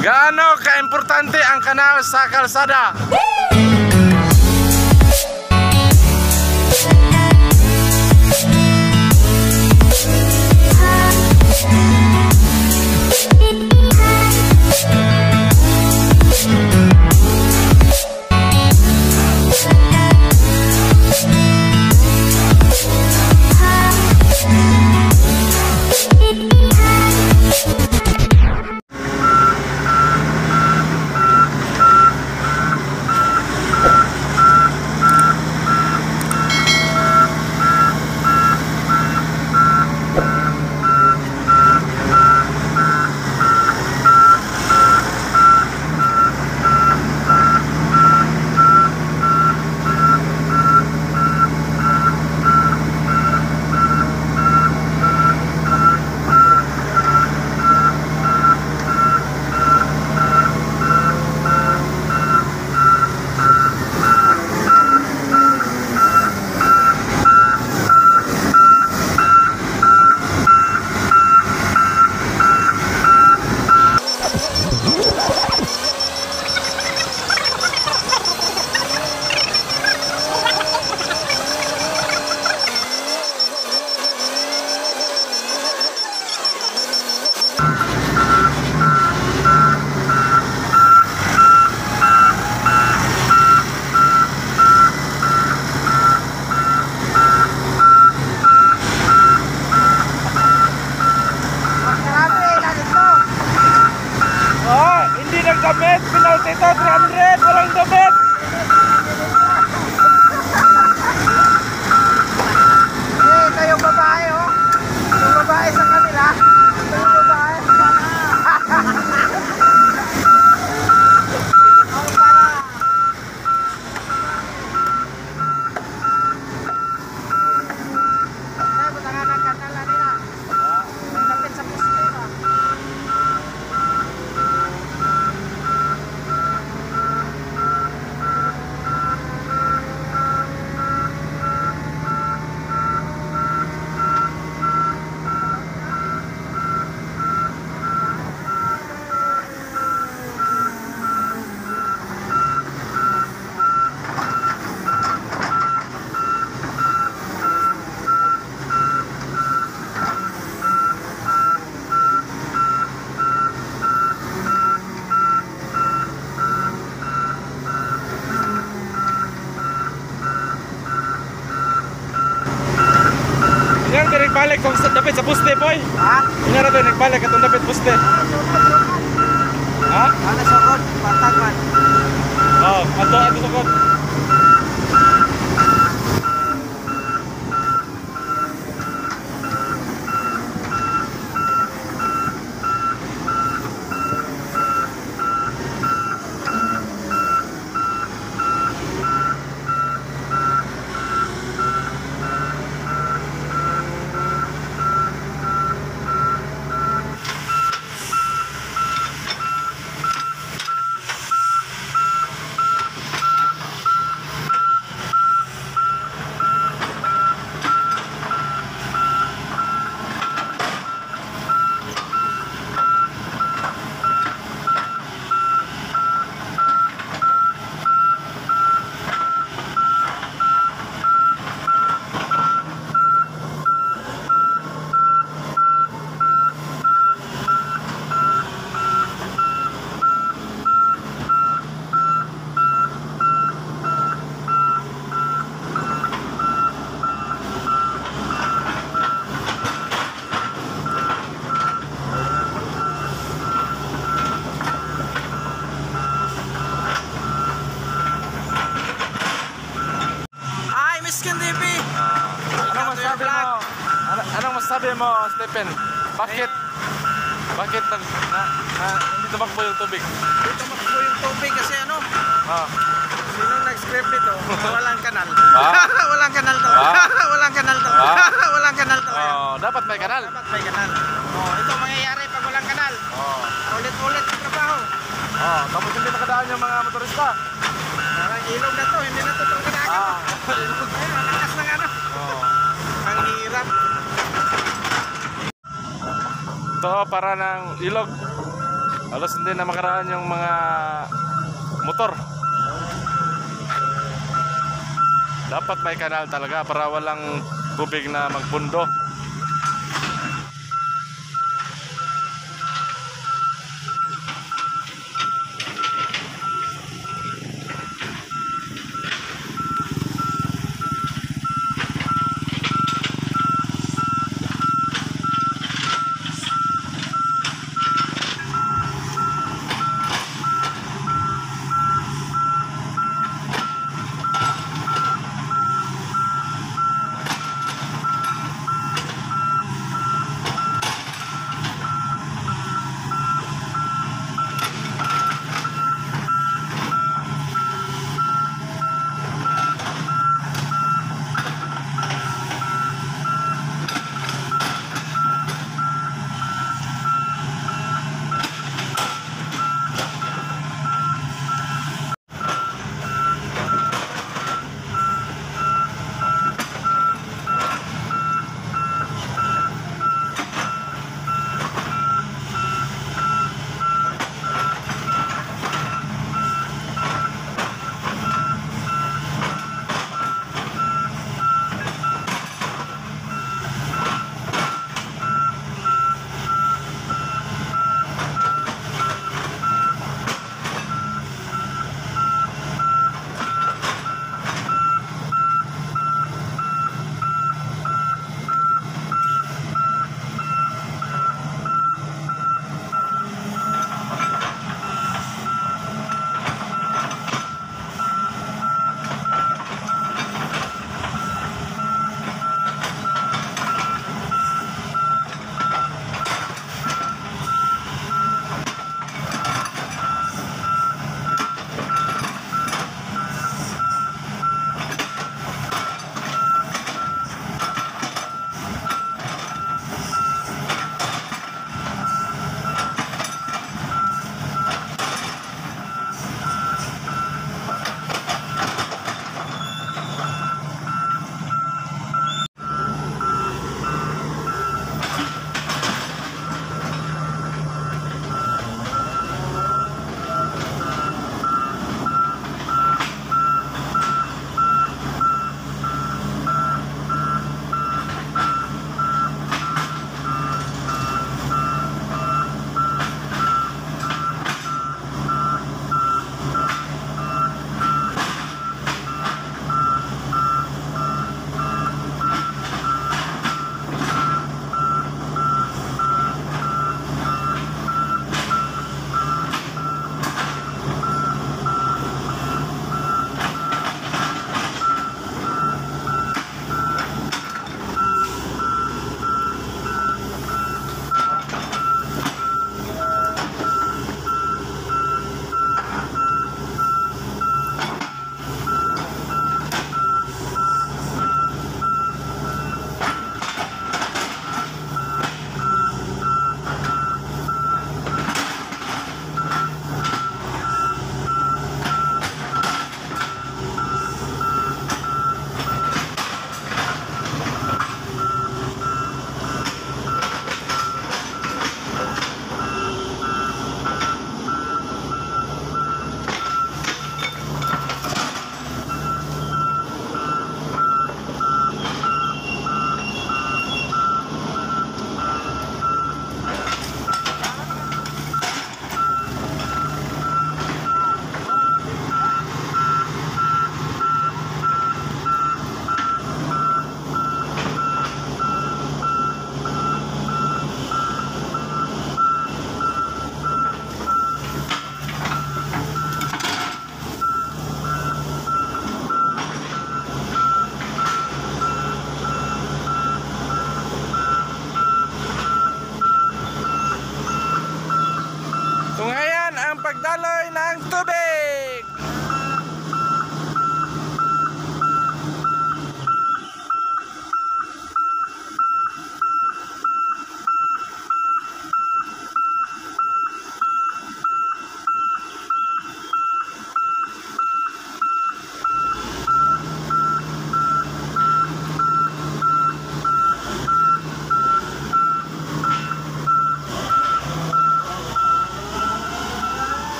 Gaano kaimportante ang kanal sa kalsada? Damit, penalti ito, 300, walang damit. Eh, kayo babae oh. Yung babae sa kanila. Yung babae sa nagbalik kung dapit sa puste, boy. Ha? Hindi na ito nagbalik atong dapit puste. Ha? Ano sokot? Patag man. Oo, ato sokot. Anong masabi mo, Stephen? Bakit hindi tumakbo yung tubig? Hindi tumakbo yung tubig kasi ano? Sinong nag-script nito? Walang kanal. Walang kanal to. Walang kanal to. Walang kanal to. Dapat may kanal. Dapat may kanal. Ito mangyayari pag walang kanal. Ulit-ulit ang trabaho. Tapos hindi nakadaan yung mga motorista. Parang ilog na to, hindi na to itong kinagat. Ayun, lakas ng ano. Ang hirap. Ito para ng ilog. Halos hindi na makaraan yung mga motor. Dapat may kanal talaga para walang tubig na magbundo.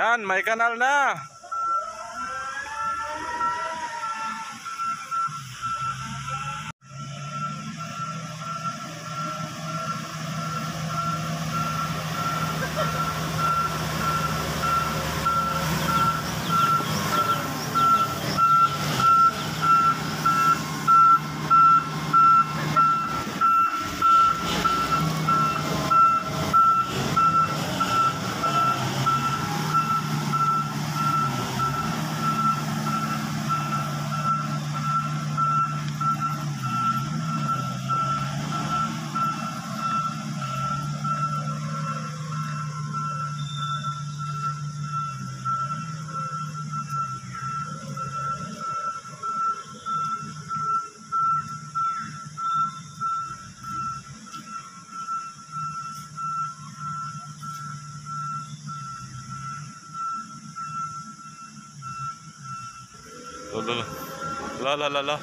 Yan, may kanal na. La la la la.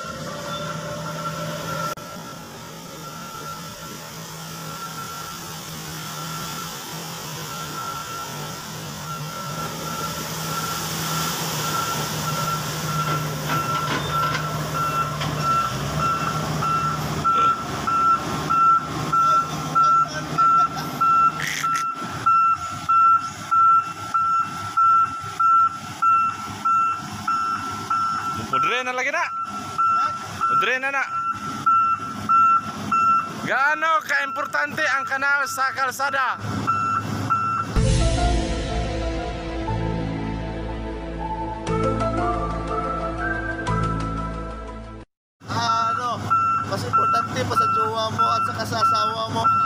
Udre na lagi na. Udre na na. Gaano ka-importante ang kanal sa kalsada? Mas importante pa sa jowa mo at sa kasasawa mo.